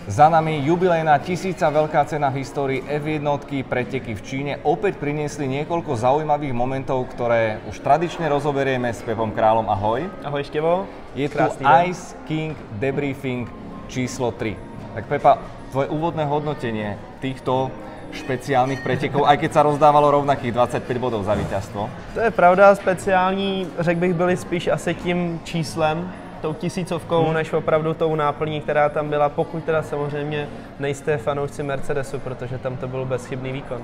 Za nami jubilejná 1000. veľká cena v histórii F1 preteky v Číne. Opäť priniesli niekoľko zaujímavých momentov, ktoré už tradične rozoberieme s Pepom Králom. Ahoj. Ahoj Števo. Je tu Ice King Debriefing číslo 3. Tak Pepa, tvoje úvodné hodnotenie týchto špeciálnych pretekov, aj keď sa rozdávalo rovnakých 25 bodov za víťazstvo. To je pravda, speciální, řekl bych, byli spíš asi tím číslem, tou tisícovkou, než opravdu tou náplní, která tam byla, pokud teda samozřejmě nejste fanoušci Mercedesu, protože tam to byl bezchybný výkon.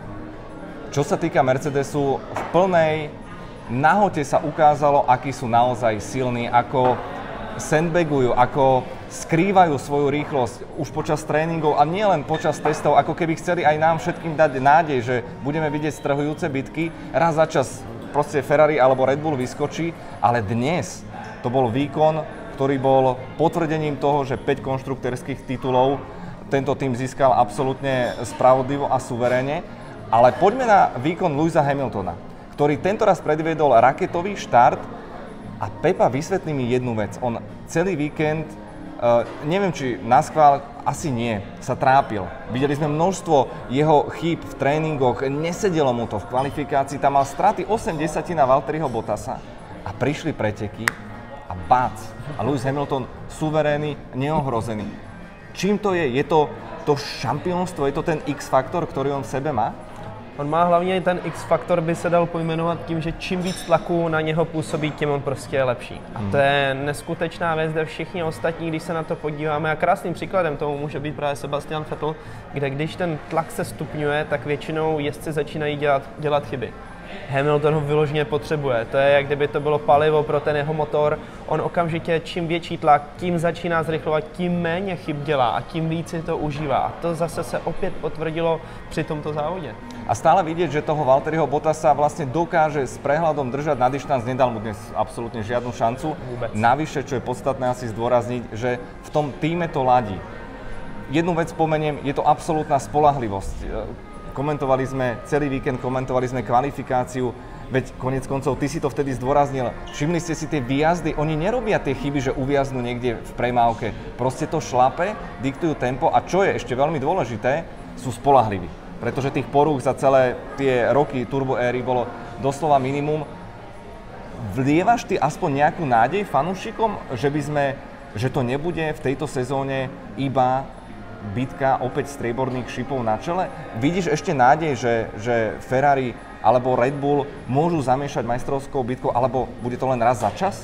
Čo sa týka Mercedesu, v plnej nahote sa ukázalo, akí sú naozaj silní, ako sandbagujú, ako skrývajú svoju rýchlosť už počas tréningov a nielen počas testov, ako keby chceli aj nám všetkým dať nádej, že budeme vidieť strhujúce bitky. Raz za čas proste Ferrari alebo Red Bull vyskočí, ale dnes to bol výkon, ktorý bol potvrdením toho, že 5 konštruktérskych titulov tento tým získal absolútne spravodlivo a suverénne. Ale poďme na výkon Lewisa Hamiltona, ktorý tentoraz predviedol raketový štart. A Pepa, vysvetlí mi jednu vec. On celý víkend, neviem či naschvál, asi nie, sa trápil. Videli sme množstvo jeho chýb v tréningoch, nesedelo mu to v kvalifikácii, tam mal straty 80 na Valtteriho Bottasa a prišli preteky a bác. A Lewis Hamilton suverénny, neohrozený. Čím to je? Je to to šampiónstvo? Je to ten X-faktor, ktorý on v sebe má? On má hlavně ten X-faktor, by se dal pojmenovat tím, že čím víc tlaku na něho působí, tím on prostě je lepší. A to je neskutečná věc, kde všichni ostatní, když se na to podíváme, a krásným příkladem tomu může být právě Sebastian Vettel, kde když ten tlak se stupňuje, tak většinou jezdci začínají dělat chyby. Hamilton ho vyloženě potřebuje, to je jak kdyby to bylo palivo pro ten jeho motor. On okamžitě, čím větší tlak, tím začíná zrychlovat, tím méně chyb dělá a tím víc si to užívá. A to zase se opět potvrdilo při tomto závodě. A stále vidieť, že toho Valtteriho Bottasa vlastne dokáže s prehľadom držať na dištanc, nedal mu dnes absolútne žiadnu šancu. Vôbec. Navyše, čo je podstatné asi zdôrazniť, že v tom týme to ladí. Jednu vec spomeniem, je to absolútna spoľahlivosť. Komentovali sme celý víkend, komentovali sme kvalifikáciu, veď konec koncov, ty si to vtedy zdôraznil. Všimli ste si tie výjazdy, oni nerobia tie chyby, že uviaznú niekde v premávke. Proste to šlape, diktujú tempo a čo je ešte veľmi dôležité, sú spoľahliví. Pretože tých porúch za celé tie roky turbo éry bolo doslova minimum. Vlievaš ty aspoň nejakú nádej fanúšikom, že to nebude v tejto sezóne iba bitka opäť strieborných šipov na čele? Vidíš ešte nádej, že Ferrari alebo Red Bull môžu zamiešať majstrovskou bitkou, alebo bude to len raz za čas?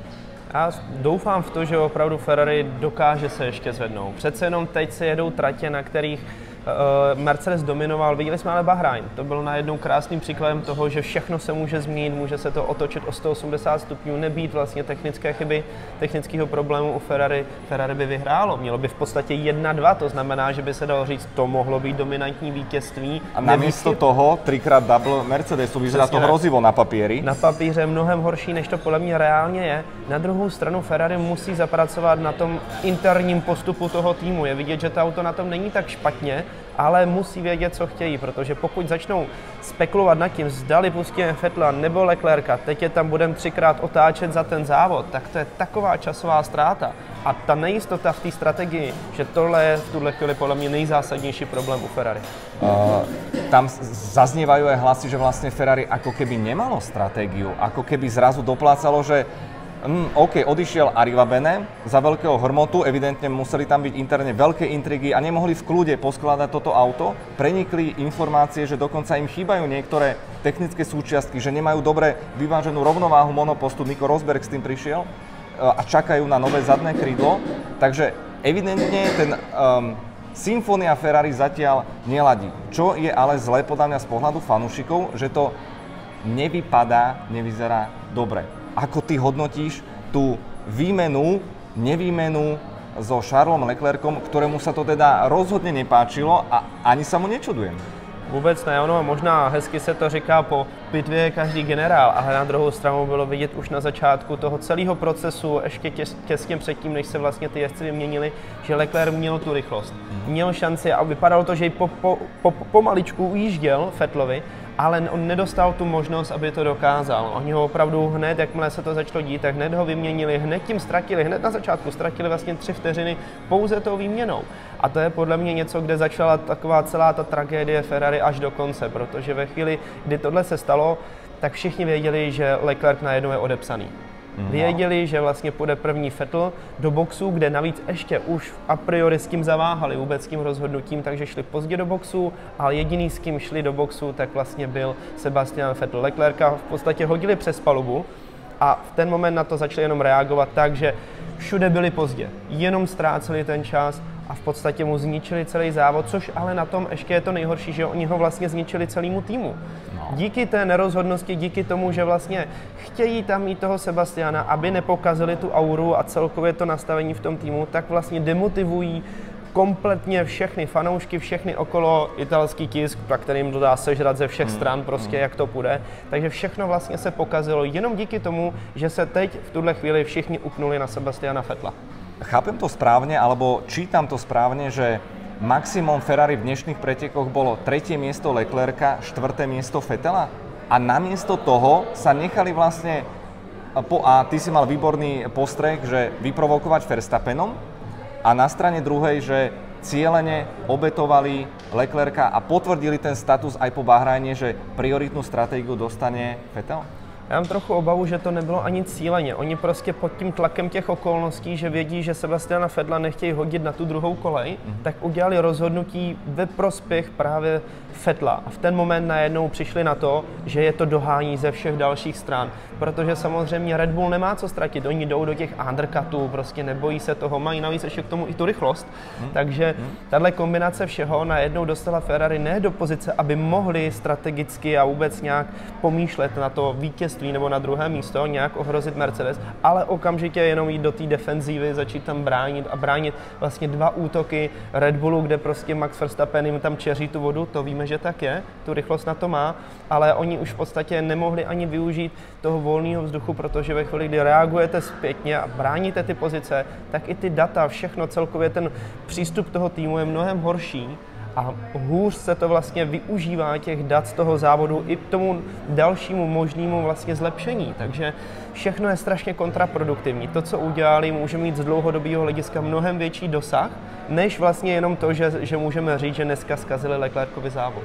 Já doufám v to, že opravdu Ferrari dokáže se ještě zvednout. Přece jenom teď se jedou tratě, na kterých Mercedes dominoval. Viděli jsme ale Bahrajn. To byl najednou krásným příkladem toho, že všechno se může změnit, může se to otočit o 180 stupňů, nebýt vlastně technické chyby, technického problému u Ferrari. Ferrari by vyhrálo. Mělo by v podstatě 1-2, to znamená, že by se dalo říct, to mohlo být dominantní vítězství. A namiesto toho 3x double Mercedesu, vyzerá to hrozivo na papíri. Na papíře mnohem horší, než to podle mě reálně je. Na druhou stranu Ferrari musí zapracovat na tom interním postupu toho týmu. Je vidět, že to auto na tom není tak špatně, ale musí vědět, co chtějí, protože pokud začnou spekulovat nad tím, zdali pustíme Vettela nebo Leclerca, teď je tam budeme 3krát otáčet za ten závod, tak to je taková časová ztráta. A ta nejistota v té strategii, že tohle je v tuhle chvíli podle mě nejzásadnější problém u Ferrari. Tam zaznievajú aj hlasy, že vlastne Ferrari ako keby nemalo stratégiu, ako keby zrazu doplácalo, že OK, odišiel Arrivabene za veľkého hrmotu, evidentne museli tam byť interne veľké intrigy a nemohli v kľude poskladať toto auto. Prenikli informácie, že dokonca im chýbajú niektoré technické súčiastky, že nemajú dobre vyváženú rovnováhu monopostu. Nico Rosberg s tým prišiel a čakajú na nové zadné krídlo. Takže evidentne ten symfónia Ferrari zatiaľ neladí. Čo je ale zlé podľa mňa z pohľadu fanúšikov, že to nevyzerá dobre. Ako ty hodnotíš tú výmenu, nevýmenu so Charlesom Leclercom, ktorému sa to teda rozhodne nepáčilo a ani sa mu nečudujem? Vůbec ne, ono možná hezky se to říká po bitvě je každý generál, ale na druhou stranu bylo vidět už na začátku toho celého procesu, ještě těsně předtím, než se vlastně ty jezdci vyměnili, že Leclerc měl tu rychlost. Měl šanci a vypadalo to, že ji pomaličku ujížděl Vettelovi, ale on nedostal tu možnost, aby to dokázal. Oni ho opravdu hned, jakmile se to začalo dít, tak hned ho vyměnili, hned tím ztratili, hned na začátku ztratili vlastně 3 vteřiny pouze tou výměnou. A to je podle mě něco, kde začala taková celá ta tragédie Ferrari až do konce, protože ve chvíli, kdy tohle se stalo, tak všichni věděli, že Leclerc najednou je odepsaný. Věděli, že vlastně půjde první Vettel do boxu, kde navíc ještě už a priori s kým zaváhali vůbec s tím rozhodnutím, takže šli pozdě do boxu, ale jediný s kým šli do boxu, tak vlastně byl Sebastian Vettel. Leclerca v podstatě hodili přes palubu a v ten moment na to začali jenom reagovat tak, že všude byli pozdě, jenom ztráceli ten čas a v podstatě mu zničili celý závod, což ale na tom ještě je to nejhorší, že oni ho vlastně zničili celému týmu. Díky té nerozhodnosti, díky tomu, že vlastně chtějí tam mít toho Sebastiana, aby nepokazili tu auru a celkově to nastavení v tom týmu, tak vlastně demotivují kompletně všechny fanoušky, všechny okolo italský tisk, na kterým to dá sežrat ze všech stran, prostě jak to půjde. Takže všechno vlastně se pokazilo jenom díky tomu, že se teď v tuhle chvíli všichni upnuli na Sebastiana Vettela. Chápem to správne, alebo čítam to správne, že maximum Ferrari v dnešných pretekoch bolo 3. miesto Leclerca, 4. miesto Vettela a namiesto toho sa nechali vlastne, a ty si mal výborný postreh, že vyprovokovať Verstappenom a na strane druhej, že cielene obetovali Leclerca a potvrdili ten status aj po Bahrajne, že prioritnú stratégiu dostane Vettel? Já mám trochu obavu, že to nebylo ani cíleně. Oni prostě pod tím tlakem těch okolností, že vědí, že Sebastiana Vettela nechtějí hodit na tu druhou kolej, tak udělali rozhodnutí ve prospěch právě Vettela. A v ten moment najednou přišli na to, že je to dohání ze všech dalších stran. Protože samozřejmě Red Bull nemá co ztratit. Oni jdou do těch undercutů, prostě nebojí se toho, mají navíc ještě k tomu i tu rychlost. Takže tahle kombinace všeho najednou dostala Ferrari ne do pozice, aby mohli strategicky a vůbec nějak pomýšlet na to vítězství nebo na druhé místo, nějak ohrozit Mercedes, ale okamžitě jenom jít do té defenzívy, začít tam bránit vlastně 2 útoky Red Bullu, kde prostě Max Verstappen jim tam čeří tu vodu, to víme, že tak je, tu rychlost na to má, ale oni už v podstatě nemohli ani využít toho volného vzduchu, protože ve chvíli, kdy reagujete zpětně a bráníte ty pozice, tak i ty data, všechno celkově ten přístup toho týmu je mnohem horší a hůř se to vlastně využívá těch dat z toho závodu i k tomu dalšímu možnému vlastně zlepšení. Takže všechno je strašně kontraproduktivní. To, co udělali, může mít z dlouhodobého hlediska mnohem větší dosah, než vlastně jenom to, že můžeme říct, že dneska zkazili Leclercovi závod.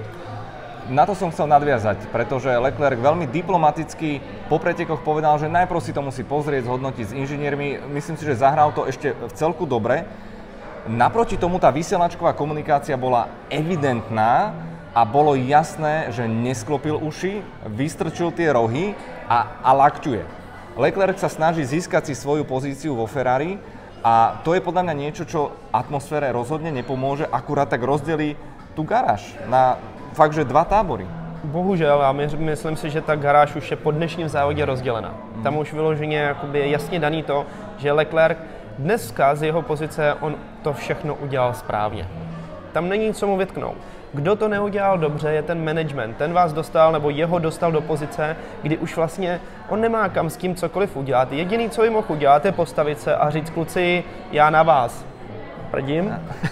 Na to som chcel nadviazať, pretože Leclerc veľmi diplomaticky po pretekoch povedal, že najprv si to musí pozrieť, zhodnotiť s inžiniermi. Myslím si, že zahral to ešte v celku dobre. Naproti tomu tá vysielačková komunikácia bola evidentná a bolo jasné, že nesklopil uši, vystrčil tie rohy a lakťuje. Leclerc sa snaží získať si svoju pozíciu vo Ferrari a to je podľa mňa niečo, čo atmosfére rozhodne nepomôže, akurát tak rozdelí tú garáž na fakt, že 2 tábory. Bohužel, a myslím si, že ta garáž už je po dnešním závodě rozdělena. Tam už vyloženě je jasně daný to, že Leclerc dneska z jeho pozice on to všechno udělal správně. Tam není co mu vytknout. Kdo to neudělal dobře, je ten management. Ten vás dostal, nebo jeho dostal do pozice, kdy už vlastně on nemá kam s tím cokoliv udělat. Jediný, co jim mohl udělat, je postavit se a říct: kluci, já na vás prdím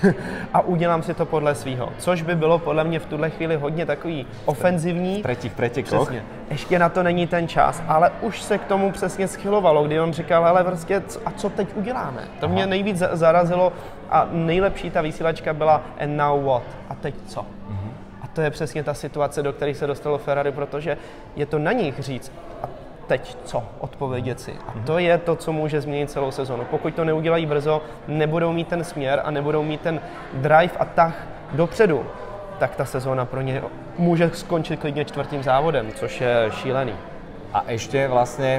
a udělám si to podle svýho. Což by bylo podle mě v tuhle chvíli hodně takový ofenzivní. V třetích pretekoch. Přesně. Ještě na to není ten čas, ale už se k tomu přesně schylovalo, kdy on říkal: hele, prostě, a co teď uděláme? To mě nejvíc zarazilo a nejlepší ta vysílačka byla and now what? A teď co? A to je přesně ta situace, do které se dostalo Ferrari, protože je to na nich říct: a teď co? Odpovědět si. A to je to, co může změnit celou sezonu. Pokud to neudělají brzo, nebudou mít ten směr a nebudou mít ten drive a tah dopředu, tak ta sezóna pro ně může skončit klidně 4. závodem, což je šílený. A ještě vlastně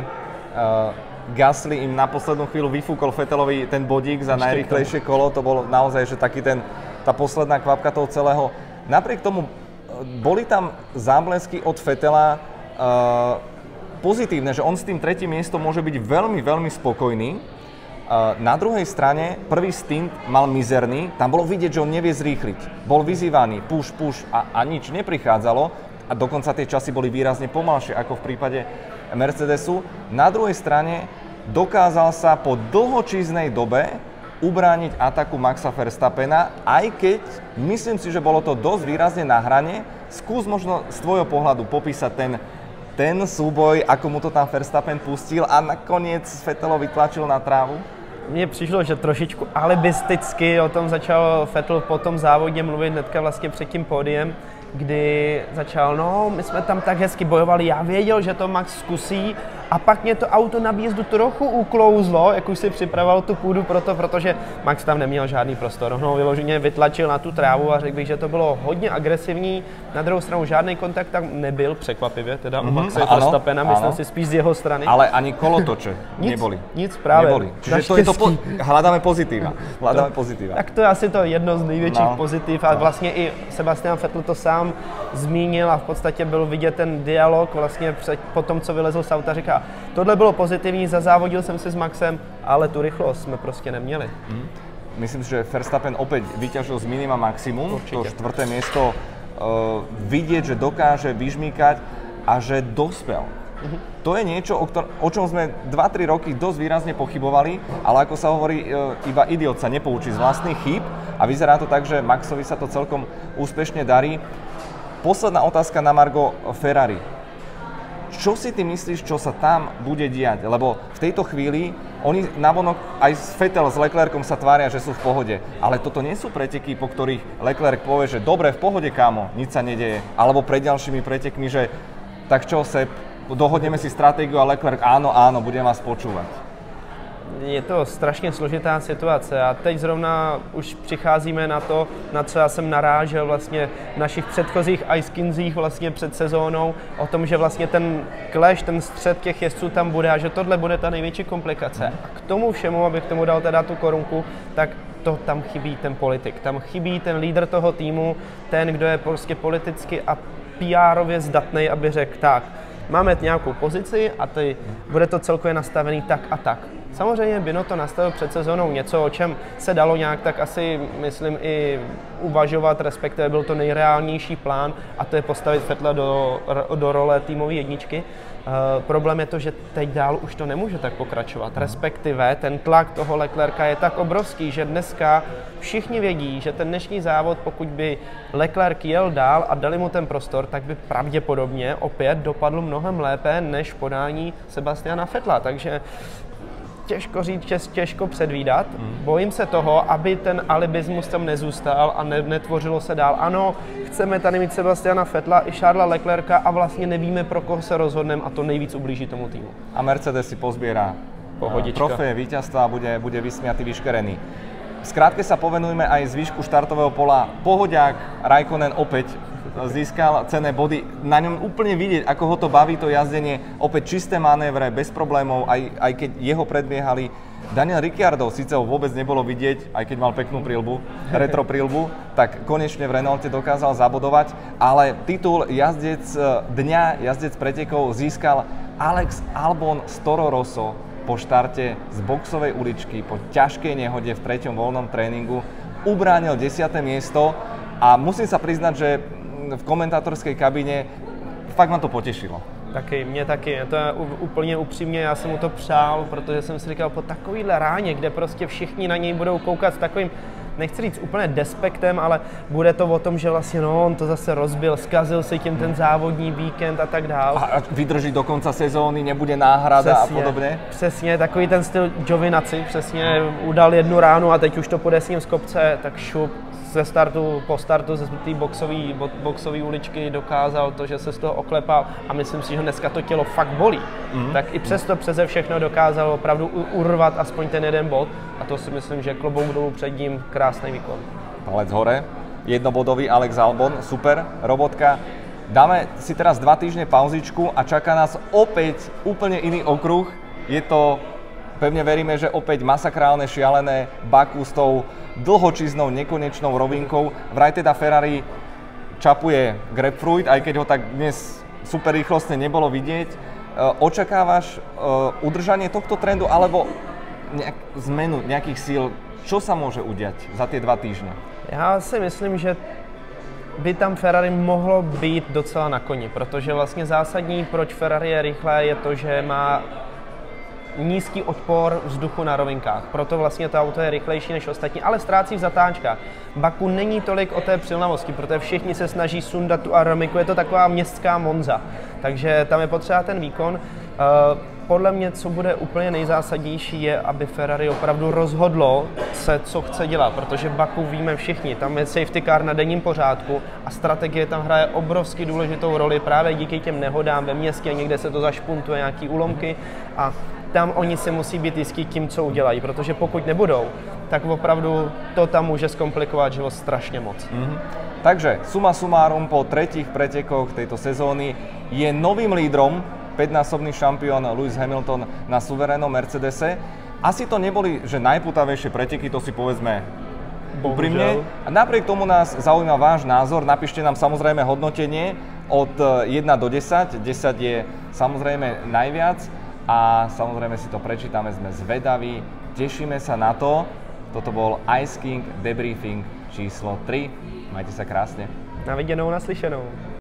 Gasly im na poslednú chvíľu vyfúkol Vettelovi ten bodík za najrýchlejšie kolo. To bolo naozaj, že taký tá posledná kvapka toho celého. Napriek tomu boli tam záblesky od Vettela pozitívne, že on s tým 3. miestom môže byť veľmi, veľmi spokojný. Na druhej strane, prvý stint mal mizerný, tam bolo vidieť, že on nevie zrýchliť. Bol vyzývaný, push a nič neprichádzalo a dokonca tie časy boli výrazne pomalšie ako v prípade Mercedesu. Na druhej strane dokázal sa po dlhočíznej dobe ubrániť ataku Maxa Verstappena, aj keď myslím si, že bolo to dosť výrazne na hrane. Skús možno z tvojho pohľadu popísať ten súboj, ako mu to tam Verstappen pustil a nakoniec Vettelov vytlačil na trávu? Mně přišlo, že trošičku alibisticky o tom začal Vettel po tom závodě mluvit hnedka vlastně před tím pódiem, kdy začal, no, my jsme tam tak hezky bojovali, já věděl, že to Max zkusí a pak mě to auto na výjezdu trochu uklouzlo, jak už si připravoval tu půdu protože Max tam neměl žádný prostor. No, vyloženě vytlačil na tu trávu a řekl bych, že to bylo hodně agresivní. Na druhou stranu žádný kontakt tam nebyl, překvapivě, teda u Maxe Verstappena, myslím si spíš z jeho strany. Ale ani kolotoče neboli. Nic právě. Neboli. Čiže to je to, hľadáme pozitíva. Tak to je asi to jedno z největších pozitiv a vlastně i Sebastian Vettel to sám zmínil a v podstatě byl vidět ten dialog vlastně po tom, co vylezl z auta, říká, tohle bylo pozitivní, zazávodil jsem si s Maxem, ale tu rychlost jsme prostě neměli. Myslím si, že Verstappen opäť vyťažil z minima maximum. Určite. To štvrté miesto vidieť, že dokáže vyžmýkať a že dospel. To je niečo, o čom sme 2-3 roky dosť výrazne pochybovali, ale ako sa hovorí, iba idiot sa nepoučí z vlastných chýb a vyzerá to tak, že Maxovi sa to celkom úspešne darí. Posledná otázka na margo Ferrari. Čo si ty myslíš, čo sa tam bude diať? Lebo v tejto chvíli oni navonok aj s Vettel, s Leclercom sa tvária, že sú v pohode. Ale toto nie sú preteky, po ktorých Leclerc povie, že dobre, v pohode, kámo, nič sa nedeje. Alebo pred ďalšími pretekmi, že tak čo, Seb, dohodneme si stratégiu a Leclerc, áno, budem vás počúvať. Je to strašně složitá situace a teď zrovna už přicházíme na to, na co já jsem narážel vlastně v našich předchozích Ice Kingsích vlastně před sezónou, o tom, že vlastně ten clash, ten střed těch jezdců tam bude a že tohle bude ta největší komplikace. A k tomu všemu, abych k tomu dal teda tu korunku, tak to tam chybí ten politik, tam chybí ten lídr toho týmu, ten, kdo je prostě politicky a PR-ově zdatnej, aby řekl tak, máme nějakou pozici a bude to celkově nastavený tak a tak. Samozřejmě Binotto nastavil před sezónou něco, o čem se dalo nějak tak asi, myslím, i uvažovat, respektive byl to nejreálnější plán a to je postavit Vettela do role týmové jedničky. Problém je to, že teď dál už to nemůže tak pokračovat, respektive ten tlak toho Leclerca je tak obrovský, že dneska všichni vědí, že ten dnešní závod, pokud by Leclerc jel dál a dali mu ten prostor, tak by pravděpodobně opět dopadl mnohem lépe než podání Sebastiana Vettela, takže těžko říct, těžko předvídat. Bojím se toho, aby ten alibismus tam nezůstal a netvořilo se dál. Ano, chceme tady mít Sebastiana Vettela i Charlesa Leclerca a vlastně nevíme, pro koho se rozhodneme a to nejvíc ublíží tomu týmu. A Mercedes si pozbiera trofeje víťazstva a bude vysmiatý, vyškerený. Skrátke sa povenujme aj zvýšku štartového pola. Pohodiak Raikkonen opäť získal cenné body. Na ňom úplne vidieť, ako ho to baví, to jazdenie. Opäť čisté manévre, bez problémov, aj keď jeho predbiehali. Daniel Ricciardo, síce ho vôbec nebolo vidieť, aj keď mal peknú príľbu, retro príľbu, tak konečne v Renaulte dokázal zabodovať, ale titul jazdec dňa, jazdec pretekov získal Alex Albon z Toro Rosso po štarte z boxovej uličky, po ťažkej nehode v 3. voľnom tréningu. Ubránil 10. miesto a musím sa priznať, že v komentátorskej kabíne fakt ma to potešilo. Mě taky, to je úplně upřímně, já jsem mu to přál, protože jsem si říkal, po takovýhle ráně, kde prostě všichni na něj budou koukat s takovým, nechci říct úplně despektem, ale bude to o tom, že vlastně no, on to zase rozbil, zkazil si tím ten závodní víkend a tak dál. A vydrží do konce sezóny, nebude náhrada a podobně? Přesně, takový ten styl Giovinazzi, přesně udal jednu ránu a teď už to půjde s ním z kopce, tak šup. Po startu ze té boxové uličky dokázal to, že se z toho oklepal a myslím si, že dneska to tělo fakt bolí. Tak i přesto přeze všechno dokázal opravdu urvat aspoň ten jeden bod a to si myslím, že klobouk dolů před ním krásný výkon. Palec hore, jednobodový Alex Albon, super, robotka. Dáme si teraz 2 týždne pauzičku a čaká nás opäť úplne iný okruh. Je to, pevne veríme, že opäť masakrálne, šialené Baku s tou dlhočíznou, nekonečnou rovinkou. Vraj teda Ferrari čapuje grapefruit, aj keď ho tak dnes super rýchlostne nebolo vidieť. Očakávaš udržanie tohto trendu alebo zmenu nejakých síl? Čo sa môže udiať za tie 2 týždne? Já si myslím, že by tam Ferrari mohlo být docela na koni, protože vlastně zásadní, proč Ferrari je rychlé, je to, že má nízký odpor vzduchu na rovinkách. Proto vlastně to auto je rychlejší než ostatní, ale ztrácí v zatáčkách. Baku není tolik o té přilnavosti, protože všichni se snaží sundat tu aeromyku, je to taková městská Monza. Takže tam je potřeba ten výkon. podle mě, co bude úplně nejzásadnější, je, aby Ferrari opravdu rozhodlo se, co chce dělat, protože Baku víme všichni, tam je safety car na denním pořádku a strategie tam hraje obrovsky důležitou roli právě díky těm nehodám ve městě, někde se to zašpuntuje, nějaký úlomky a tam oni si musí být jistí tím, co udělají, protože pokud nebudou, tak opravdu to tam může zkomplikovat život strašně moc. Takže suma sumárum po tretích pretekoch tejto sezóny je novým lídrom 5-násobný šampión Lewis Hamilton na suverénnom Mercedese. Asi to neboli, že najpútavejšie preteky, to si povedzme úprimne. A napriek tomu nás zaujíma váš názor. Napíšte nám samozrejme hodnotenie od 1 do 10. 10 je samozrejme najviac a samozrejme si to prečítame, sme zvedaví. Tešíme sa na to. Toto bol Ice King Debriefing číslo 3. Majte sa krásne. Na viděnou, naslyšenou.